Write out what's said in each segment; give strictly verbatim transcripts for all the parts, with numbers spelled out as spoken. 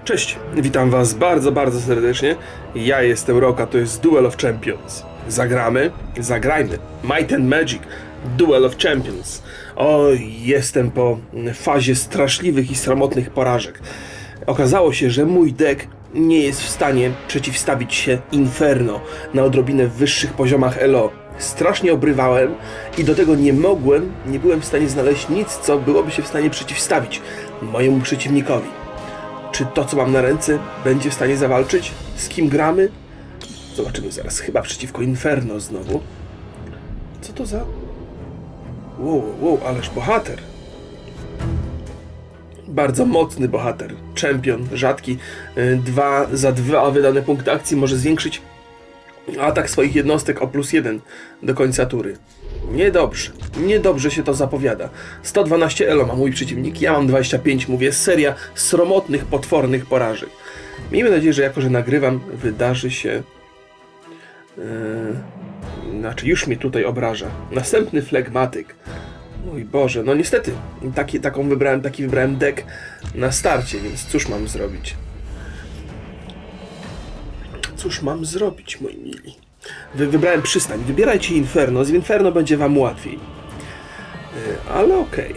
Cześć, witam was bardzo, bardzo serdecznie. Ja jestem Rock, a to jest Duel of Champions. Zagramy? Zagrajmy. Might and Magic. Duel of Champions. O, jestem po fazie straszliwych i sromotnych porażek. Okazało się, że mój deck nie jest w stanie przeciwstawić się Inferno na odrobinę wyższych poziomach L O. Strasznie obrywałem i do tego nie mogłem, nie byłem w stanie znaleźć nic, co byłoby się w stanie przeciwstawić mojemu przeciwnikowi. Czy to, co mam na ręce, będzie w stanie zawalczyć? Z kim gramy? Zobaczymy zaraz. Chyba przeciwko Inferno znowu. Co to za... Wow, wow, ależ bohater. Bardzo mocny bohater. Champion, rzadki. Dwa za dwa wydane punkty akcji może zwiększyć atak swoich jednostek o plus jeden do końca tury. Niedobrze. Niedobrze się to zapowiada. sto dwanaście elo ma mój przeciwnik, ja mam dwadzieścia pięć, mówię, seria sromotnych, potwornych porażek. Miejmy nadzieję, że jako, że nagrywam, wydarzy się... Yy... Znaczy, już mnie tutaj obraża. Następny flegmatyk. Mój Boże, no niestety, taki, taką wybrałem, taki wybrałem deck na starcie, więc cóż mam zrobić? Cóż mam zrobić, moi mili? Wy, wybrałem przystań. Wybierajcie Inferno. Z Inferno będzie wam łatwiej. Yy, ale okej.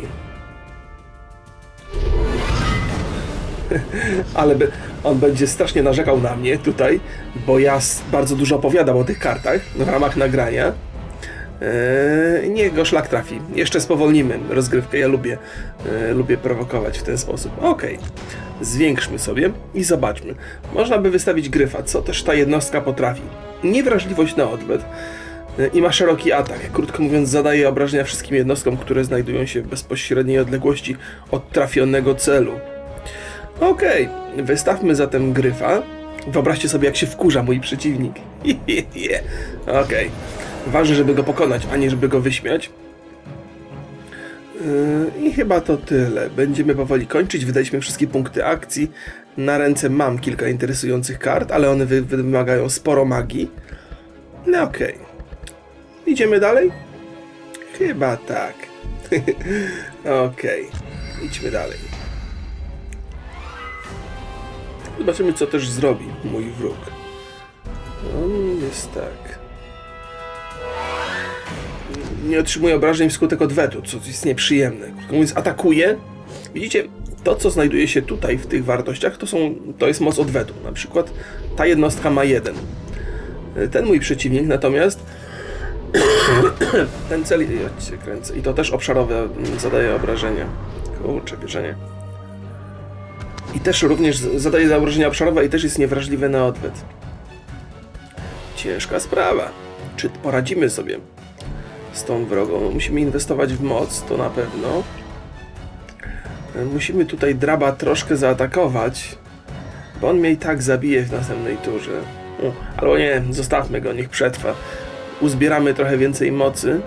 Okay. Ale by, on będzie strasznie narzekał na mnie tutaj, bo ja bardzo dużo opowiadam o tych kartach w ramach nagrania. Yy, niech go szlak trafi. Jeszcze spowolnimy rozgrywkę. Ja lubię, yy, lubię prowokować w ten sposób. Okej. Okay. Zwiększmy sobie i zobaczmy. Można by wystawić gryfa, co też ta jednostka potrafi. Niewrażliwość na odwet yy, i ma szeroki atak. Krótko mówiąc, zadaje obrażenia wszystkim jednostkom, które znajdują się w bezpośredniej odległości od trafionego celu. Okej. Okay. Wystawmy zatem gryfa. Wyobraźcie sobie, jak się wkurza mój przeciwnik. Okej. Okay. Ważne, żeby go pokonać, a nie żeby go wyśmiać. Yy, I chyba to tyle. Będziemy powoli kończyć. Wydaliśmy wszystkie punkty akcji. Na ręce mam kilka interesujących kart, ale one wy wymagają sporo magii. No okej. Okay. Idziemy dalej? Chyba tak. Okej. Okay. Idźmy dalej. Zobaczymy, co też zrobi mój wróg. On jest tak... Nie otrzymuje obrażeń wskutek odwetu, co jest nieprzyjemne. Krótko mówiąc, atakuje. Widzicie, to, co znajduje się tutaj w tych wartościach, to, są, to jest moc odwetu. Na przykład ta jednostka ma jeden. Ten mój przeciwnik natomiast ten cel... Ja cię kręcę. I to też obszarowe zadaje obrażenia. Kurczę, bierzenie. I też również zadaje obrażenia obszarowe i też jest niewrażliwe na odwet. Ciężka sprawa. Czy poradzimy sobie z tą wrogą? Musimy inwestować w moc, to na pewno. Musimy tutaj draba troszkę zaatakować, bo on mnie i tak zabije w następnej turze. U, albo nie, zostawmy go, niech przetrwa. Uzbieramy trochę więcej mocy.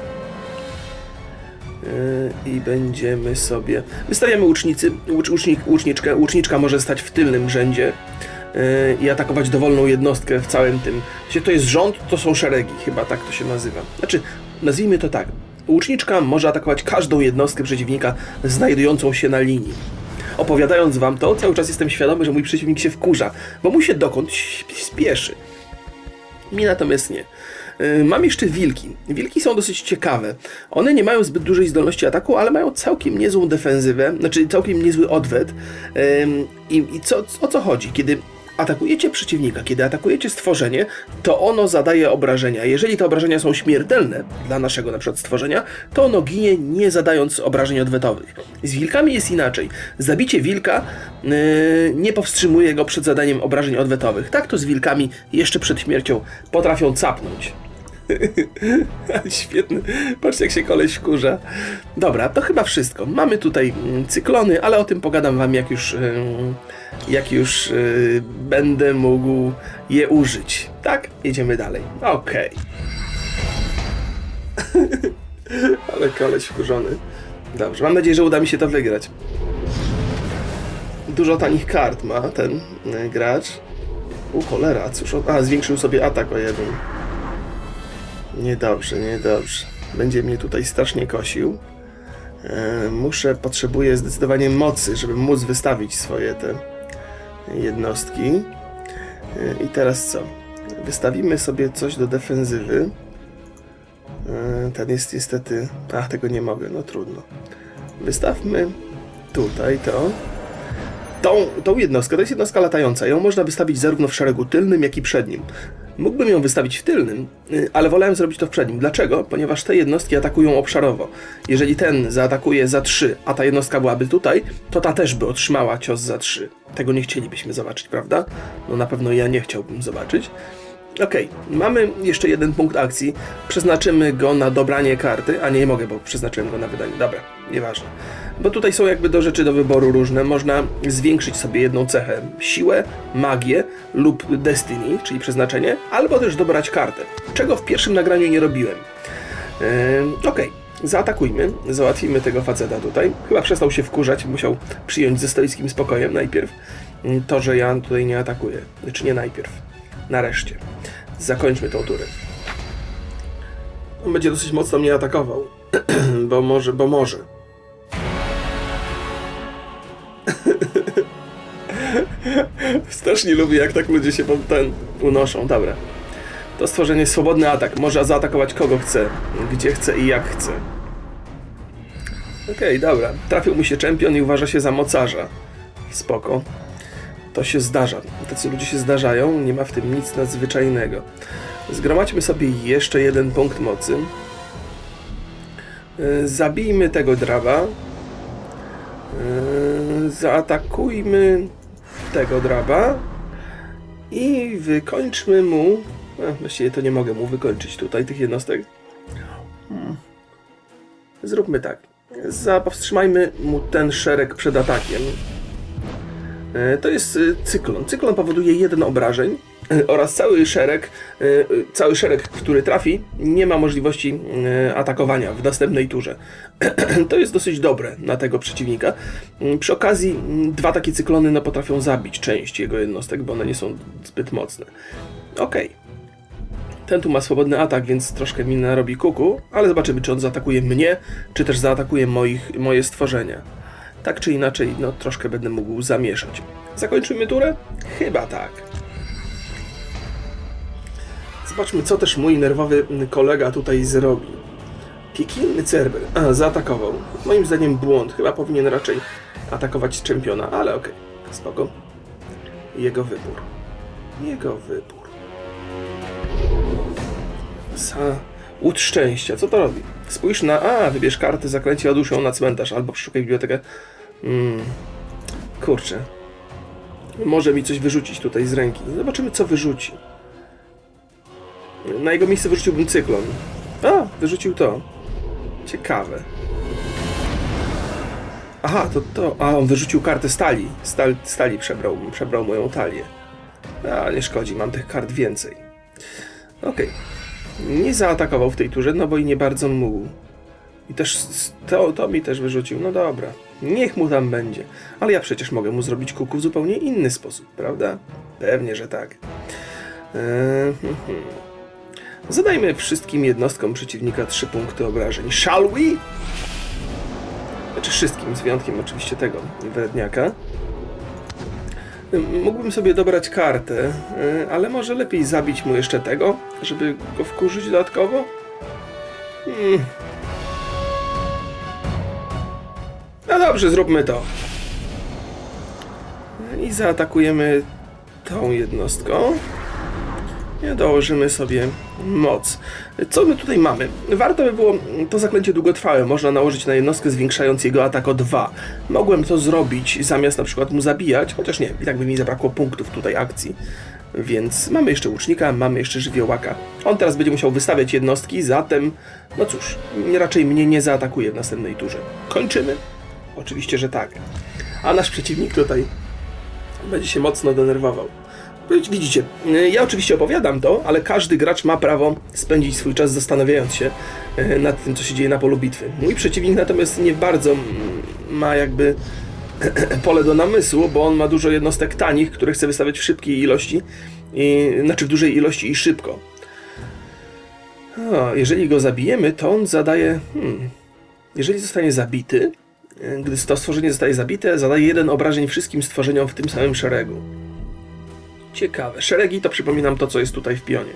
Yy, I będziemy sobie... Wystawiamy łucznicy, łucz, łucznik, łuczniczkę. Łuczniczka może stać w tylnym rzędzie yy, i atakować dowolną jednostkę w całym tym. Jeśli to jest rząd, to są szeregi, chyba tak to się nazywa. Znaczy, nazwijmy to tak. Łuczniczka może atakować każdą jednostkę przeciwnika znajdującą się na linii. Opowiadając wam to, cały czas jestem świadomy, że mój przeciwnik się wkurza, bo mu się dokąd spieszy. Mi natomiast nie. Mam jeszcze wilki. Wilki są dosyć ciekawe. One nie mają zbyt dużej zdolności ataku, ale mają całkiem niezłą defensywę, znaczy całkiem niezły odwet. I, i co, o co chodzi? Kiedy atakujecie przeciwnika, kiedy atakujecie stworzenie, to ono zadaje obrażenia. Jeżeli te obrażenia są śmiertelne dla naszego na przykład stworzenia, to ono ginie, nie zadając obrażeń odwetowych. Z wilkami jest inaczej. Zabicie wilka yy, nie powstrzymuje go przed zadaniem obrażeń odwetowych. Tak to z wilkami jeszcze przed śmiercią potrafią capnąć. Świetny. Patrzcie, jak się koleś wkurza. Dobra, to chyba wszystko. Mamy tutaj cyklony, ale o tym pogadam wam, jak już, jak już yy, będę mógł je użyć. Tak? Jedziemy dalej. Okej. Okay. Ale koleś wkurzony. Dobrze, mam nadzieję, że uda mi się to wygrać. Dużo tanich kart ma ten yy, gracz. U, cholera, cóż on... A, zwiększył sobie atak o jeden. Niedobrze, niedobrze. Będzie mnie tutaj strasznie kosił. E, muszę, potrzebuję zdecydowanie mocy, żeby móc wystawić swoje te jednostki. I teraz co? Wystawimy sobie coś do defensywy. Ten jest niestety... Ach, tego nie mogę, no trudno. Wystawmy tutaj to. Tą, tą jednostkę, to jest jednostka latająca. Ją można wystawić zarówno w szeregu tylnym, jak i przednim. Mógłbym ją wystawić w tylnym, ale wolałem zrobić to w przednim. Dlaczego? Ponieważ te jednostki atakują obszarowo. Jeżeli ten zaatakuje za trzy, a ta jednostka byłaby tutaj, to ta też by otrzymała cios za trzy. Tego nie chcielibyśmy zobaczyć, prawda? No na pewno ja nie chciałbym zobaczyć. Okej, okay. Mamy jeszcze jeden punkt akcji. Przeznaczymy go na dobranie karty, a nie mogę, bo przeznaczyłem go na wydanie. Dobra, nieważne. Bo tutaj są jakby do rzeczy do wyboru różne. Można zwiększyć sobie jedną cechę, siłę, magię lub destiny, czyli przeznaczenie, albo też dobrać kartę, czego w pierwszym nagraniu nie robiłem. Yy, Okej, okay. Zaatakujmy, załatwimy tego faceta tutaj. Chyba przestał się wkurzać, musiał przyjąć ze stoickim spokojem najpierw to, że ja tutaj nie atakuję. Znaczy nie najpierw, nareszcie. Zakończmy tą turę. On będzie dosyć mocno mnie atakował, bo może, bo może. Strasznie lubię, jak tak ludzie się pod ten unoszą. Dobra. To stworzenie swobodny atak. Może zaatakować kogo chce, gdzie chce i jak chce. Okej, okay, dobra. Trafił mu się czempion i uważa się za mocarza. Spoko. To się zdarza. Tacy ludzie się zdarzają. Nie ma w tym nic nadzwyczajnego. Zgromadźmy sobie jeszcze jeden punkt mocy. Zabijmy tego draba. Zaatakujmy tego draba i wykończmy mu... A, właściwie to nie mogę mu wykończyć tutaj tych jednostek. Hmm. Zróbmy tak. Powstrzymajmy mu ten szereg przed atakiem. To jest cyklon. Cyklon powoduje jeden obrażeń oraz cały szereg, cały szereg, który trafi, nie ma możliwości atakowania w następnej turze. To jest dosyć dobre na tego przeciwnika. Przy okazji dwa takie cyklony no, potrafią zabić część jego jednostek, bo one nie są zbyt mocne. Okej. Okay. Ten tu ma swobodny atak, więc troszkę mi narobi kuku, ale zobaczymy, czy on zaatakuje mnie, czy też zaatakuje moich, moje stworzenia. Tak czy inaczej, no troszkę będę mógł zamieszać. Zakończymy turę? Chyba tak. Zobaczmy, co też mój nerwowy kolega tutaj zrobi. Piekielny Cerber. A, zaatakował. Moim zdaniem błąd. Chyba powinien raczej atakować czempiona, ale okej. Okay. Spoko. Jego wybór. Jego wybór. Za... Łód szczęścia. Co to robi? Spójrz na... A, wybierz kartę, zaklęcie, odłóż ją na cmentarz, albo przeszukaj bibliotekę. Hmm. Kurczę. Może mi coś wyrzucić tutaj z ręki. Zobaczymy, co wyrzuci. Na jego miejsce wyrzuciłbym cyklon. A, wyrzucił to. Ciekawe. Aha, to to... A, on wyrzucił kartę stali. Stal, stali przebrał, przebrał moją talię. A, nie szkodzi, mam tych kart więcej. Okej. Okay. Nie zaatakował w tej turze, no bo i nie bardzo mógł. I też to, to mi też wyrzucił. No dobra. Niech mu tam będzie. Ale ja przecież mogę mu zrobić kuku w zupełnie inny sposób, prawda? Pewnie, że tak. Eee, hmm, hmm. Zadajmy wszystkim jednostkom przeciwnika trzy punkty obrażeń. Shall we? Znaczy wszystkim, z wyjątkiem oczywiście tego wredniaka. Mógłbym sobie dobrać kartę, ale może lepiej zabić mu jeszcze tego, żeby go wkurzyć dodatkowo? Hmm. No dobrze, zróbmy to. I zaatakujemy tą jednostką. I dołożymy sobie moc. Co my tutaj mamy? Warto by było to zaklęcie długotrwałe. Można nałożyć na jednostkę, zwiększając jego atak o dwa. Mogłem to zrobić zamiast na przykład mu zabijać, chociaż nie, i tak by mi zabrakło punktów tutaj akcji. Więc mamy jeszcze łucznika, mamy jeszcze żywiołaka. On teraz będzie musiał wystawiać jednostki, zatem, no cóż, raczej mnie nie zaatakuje w następnej turze. Kończymy? Oczywiście, że tak. A nasz przeciwnik tutaj będzie się mocno denerwował. Widzicie, ja oczywiście opowiadam to, ale każdy gracz ma prawo spędzić swój czas zastanawiając się nad tym, co się dzieje na polu bitwy. Mój przeciwnik natomiast nie bardzo ma jakby pole do namysłu, bo on ma dużo jednostek tanich, które chce wystawiać w szybkiej ilości, i, znaczy w dużej ilości i szybko. O, jeżeli go zabijemy, to on zadaje... Hmm, jeżeli zostanie zabity, gdy to stworzenie zostaje zabite, zadaje jeden obrażeń wszystkim stworzeniom w tym samym szeregu. Ciekawe. Szeregi to przypominam to, co jest tutaj w pionie.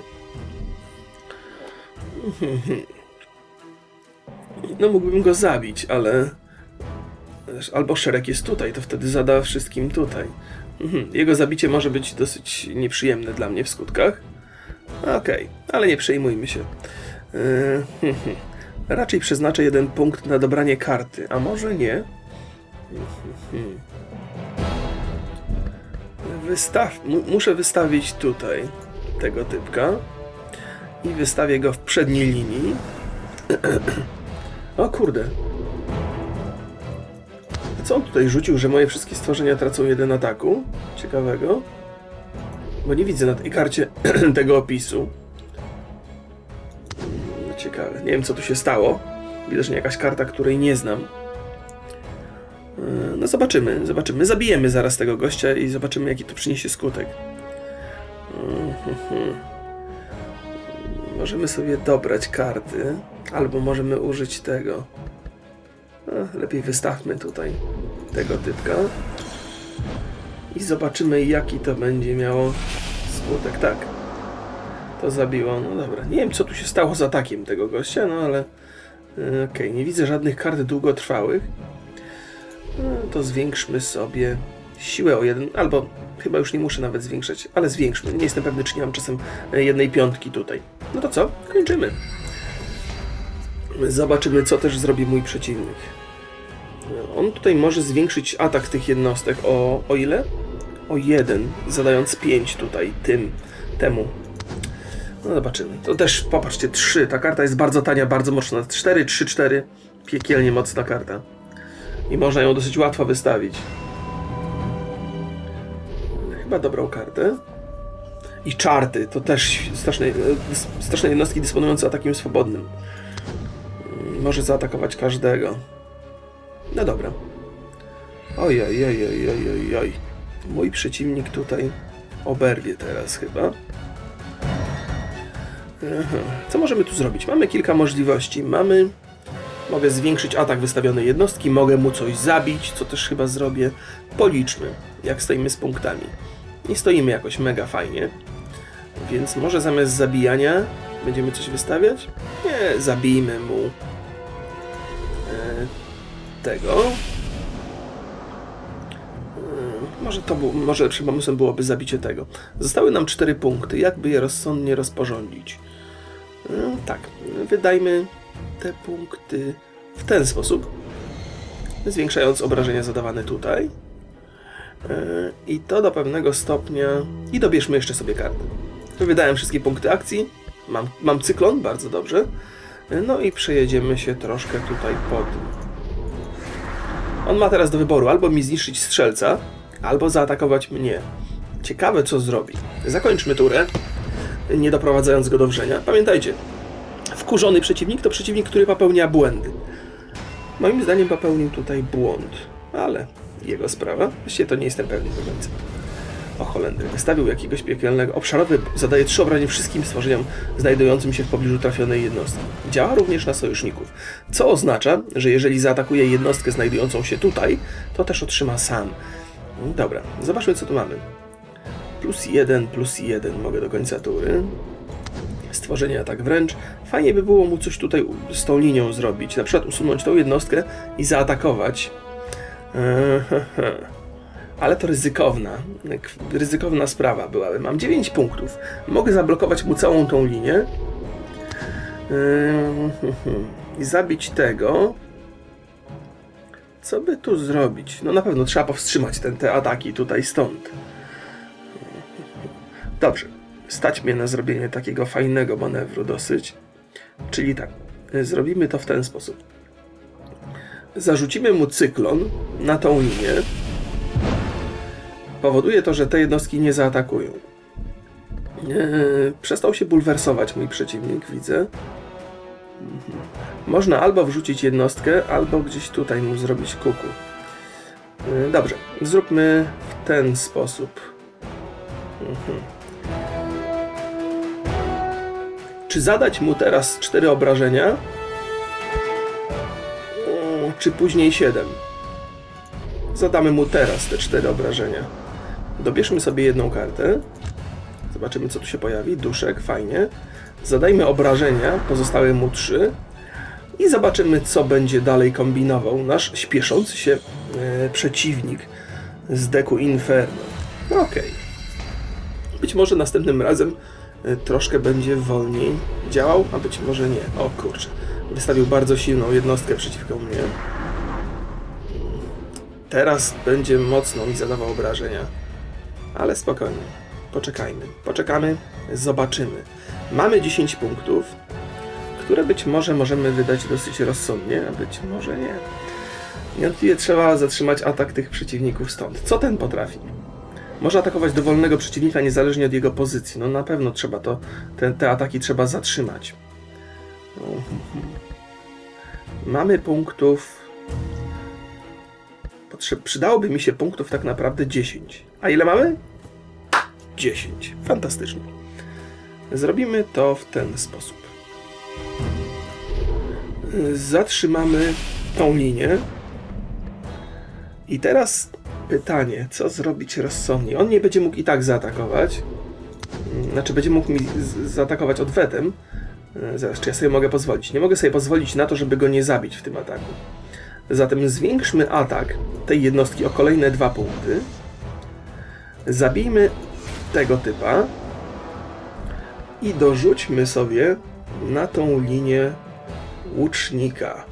No mógłbym go zabić, ale... Albo szereg jest tutaj, to wtedy zada wszystkim tutaj. Jego zabicie może być dosyć nieprzyjemne dla mnie w skutkach. Okej, okay, ale nie przejmujmy się. Raczej przeznaczę jeden punkt na dobranie karty, a może nie? Wystaw... Muszę wystawić tutaj tego typka i wystawię go w przedniej linii. O kurde. Co on tutaj rzucił, że moje wszystkie stworzenia tracą jeden ataku? Ciekawego. Bo nie widzę na tej karcie tego opisu. Ciekawe. Nie wiem, co tu się stało. Widocznie jakaś karta, której nie znam. No zobaczymy, zobaczymy. Zabijemy zaraz tego gościa i zobaczymy, jaki to przyniesie skutek. Możemy sobie dobrać karty. Albo możemy użyć tego. No, lepiej wystawmy tutaj tego typka. I zobaczymy, jaki to będzie miało skutek. Tak. To zabiło. No dobra. Nie wiem, co tu się stało z atakiem tego gościa, no ale... Okej, okay. Nie widzę żadnych kart długotrwałych. No, to zwiększmy sobie siłę o jeden, albo chyba już nie muszę nawet zwiększać, ale zwiększmy. Nie jestem pewny, czy nie mam czasem jednej piątki tutaj. No to co? Kończymy. Zobaczymy, co też zrobi mój przeciwnik. On tutaj może zwiększyć atak tych jednostek o, o ile? O jeden, zadając pięć tutaj tym, temu. No zobaczymy. To też, popatrzcie, trzy. Ta karta jest bardzo tania, bardzo mocna. cztery, trzy, cztery. Piekielnie mocna karta. I można ją dosyć łatwo wystawić. Chyba dobrą kartę. I czarty. To też straszne, straszne jednostki dysponujące atakiem swobodnym. Może zaatakować każdego. No dobra. Oj, oj, oj, oj, oj, oj, oj. Mój przeciwnik tutaj oberwie teraz chyba. Aha. Co możemy tu zrobić? Mamy kilka możliwości. Mamy... Mogę zwiększyć atak wystawionej jednostki, mogę mu coś zabić, co też chyba zrobię. Policzmy, jak stoimy z punktami. Nie stoimy jakoś mega fajnie. Więc może zamiast zabijania będziemy coś wystawiać? Nie, zabijmy mu e, tego. E, może to był, może lepszym pomysłem byłoby zabicie tego. Zostały nam cztery punkty. Jakby je rozsądnie rozporządzić? E, tak, wydajmy te punkty w ten sposób, zwiększając obrażenia zadawane tutaj. I to do pewnego stopnia. I dobierzmy jeszcze sobie karty. Wydałem wszystkie punkty akcji. Mam, mam cyklon, bardzo dobrze. No i przejedziemy się troszkę tutaj po tym. On ma teraz do wyboru albo mi zniszczyć strzelca, albo zaatakować mnie. Ciekawe, co zrobi. Zakończmy turę, nie doprowadzając go do wrzenia. Pamiętajcie, wkurzony przeciwnik to przeciwnik, który popełnia błędy. Moim zdaniem popełnił tutaj błąd, ale jego sprawa. Właściwie to nie jestem pewny do końca. O Holendry, wystawił jakiegoś piekielnego. Obszarowy zadaje trzy obrażenia wszystkim stworzeniom znajdującym się w pobliżu trafionej jednostki. Działa również na sojuszników, co oznacza, że jeżeli zaatakuje jednostkę znajdującą się tutaj, to też otrzyma sam. Dobra, zobaczmy, co tu mamy. Plus jeden, plus jeden mogę do końca tury. Stworzenie atak wręcz. Fajnie by było mu coś tutaj z tą linią zrobić. Na przykład usunąć tą jednostkę i zaatakować. Ale to ryzykowna. Ryzykowna sprawa byłaby. Mam dziewięć punktów. Mogę zablokować mu całą tą linię. I zabić tego. Co by tu zrobić? No na pewno trzeba powstrzymać ten, te ataki tutaj stąd. Dobrze. Stać mnie na zrobienie takiego fajnego manewru dosyć. Czyli tak, zrobimy to w ten sposób. Zarzucimy mu cyklon na tą linię. Powoduje to, że te jednostki nie zaatakują. Eee, przestał się bulwersować mój przeciwnik, widzę. Można albo wrzucić jednostkę, albo gdzieś tutaj mu zrobić kuku. Eee, dobrze, zróbmy w ten sposób. Mhm. Czy zadać mu teraz cztery obrażenia? Czy później siedem? Zadamy mu teraz te cztery obrażenia. Dobierzmy sobie jedną kartę. Zobaczymy, co tu się pojawi. Duszek, fajnie. Zadajmy obrażenia, pozostałe mu trzy. I zobaczymy, co będzie dalej kombinował nasz śpieszący się e, przeciwnik z deku Inferno. No okej. Okay. Być może następnym razem e, troszkę będzie wolniej działał, a być może nie. O kurczę. Wystawił bardzo silną jednostkę przeciwko mnie. Teraz będzie mocno mi zadawał obrażenia. Ale spokojnie. Poczekajmy. Poczekamy. Zobaczymy. Mamy dziesięć punktów, które być może możemy wydać dosyć rozsądnie, a być może nie. Niewątpliwie trzeba zatrzymać atak tych przeciwników stąd. Co ten potrafi? Może atakować dowolnego przeciwnika niezależnie od jego pozycji. No na pewno trzeba to, te, te ataki trzeba zatrzymać. Mamy punktów... Potrzeb... Przydałoby mi się punktów tak naprawdę dziesięć. A ile mamy? dziesięć. Fantastycznie. Zrobimy to w ten sposób. Zatrzymamy tą linię. I teraz pytanie, co zrobić rozsądnie? On nie będzie mógł i tak zaatakować. Znaczy, będzie mógł mi zaatakować odwetem. Zaraz, czy ja sobie mogę pozwolić? Nie mogę sobie pozwolić na to, żeby go nie zabić w tym ataku. Zatem zwiększmy atak tej jednostki o kolejne dwa punkty. Zabijmy tego typa. I dorzućmy sobie na tą linię łucznika.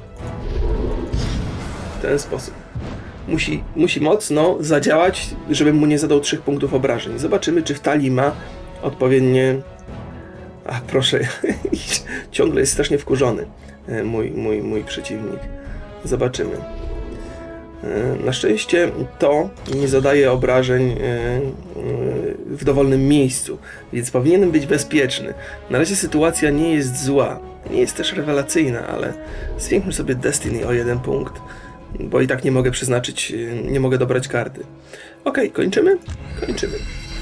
W ten sposób. Musi, musi mocno zadziałać, żebym mu nie zadał trzech punktów obrażeń. Zobaczymy, czy w talii ma odpowiednie... A proszę, ciągle jest strasznie wkurzony mój, mój, mój przeciwnik. Zobaczymy. Na szczęście to nie zadaje obrażeń w dowolnym miejscu, więc powinienem być bezpieczny. Na razie sytuacja nie jest zła, nie jest też rewelacyjna, ale zwiększmy sobie Destiny o jeden punkt, bo i tak nie mogę przeznaczyć, nie mogę dobrać karty. Ok, kończymy? Kończymy.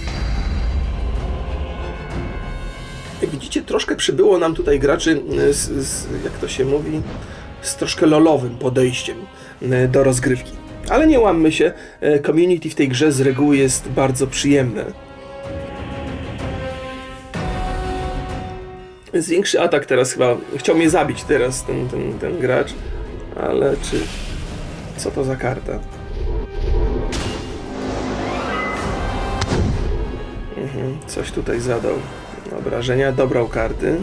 Jak widzicie, troszkę przybyło nam tutaj graczy z, z jak to się mówi, z troszkę lolowym podejściem do rozgrywki. Ale nie łammy się, community w tej grze z reguły jest bardzo przyjemne. Zwiększy atak teraz chyba. Chciał mnie zabić teraz ten, ten, ten gracz. Ale czy... Co to za karta? Mhm, coś tutaj zadał. Obrażenia, dobrał karty.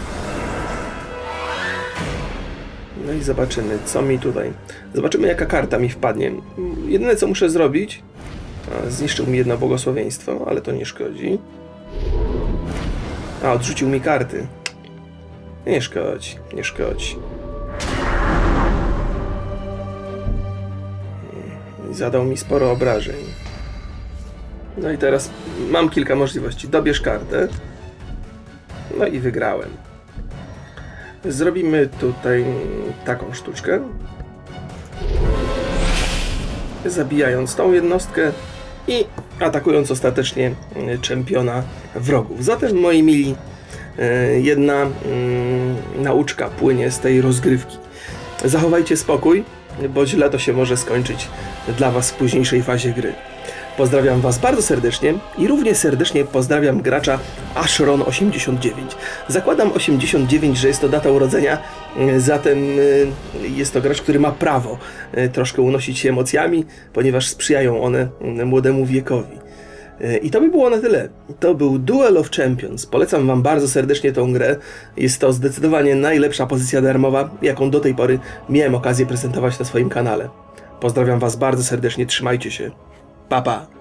No i zobaczymy, co mi tutaj... Zobaczymy, jaka karta mi wpadnie. Jedyne, co muszę zrobić... A, zniszczył mi jedno błogosławieństwo, ale to nie szkodzi. A, odrzucił mi karty. Nie szkodzi, nie szkodzi. I zadał mi sporo obrażeń. No i teraz mam kilka możliwości. Dobierz kartę. No i wygrałem. Zrobimy tutaj taką sztuczkę. Zabijając tą jednostkę i atakując ostatecznie czempiona wrogów. Zatem, moi mili, jedna nauczka płynie z tej rozgrywki. Zachowajcie spokój, bo źle to się może skończyć dla was w późniejszej fazie gry. Pozdrawiam was bardzo serdecznie i równie serdecznie pozdrawiam gracza Ashron osiemdziesiąt dziewięć. Zakładam osiemdziesiąt dziewięć, że jest to data urodzenia, zatem jest to gracz, który ma prawo troszkę unosić się emocjami, ponieważ sprzyjają one młodemu wiekowi. I to by było na tyle. To był Duel of Champions. Polecam wam bardzo serdecznie tą grę. Jest to zdecydowanie najlepsza pozycja darmowa, jaką do tej pory miałem okazję prezentować na swoim kanale. Pozdrawiam was bardzo serdecznie, trzymajcie się. Pa, pa.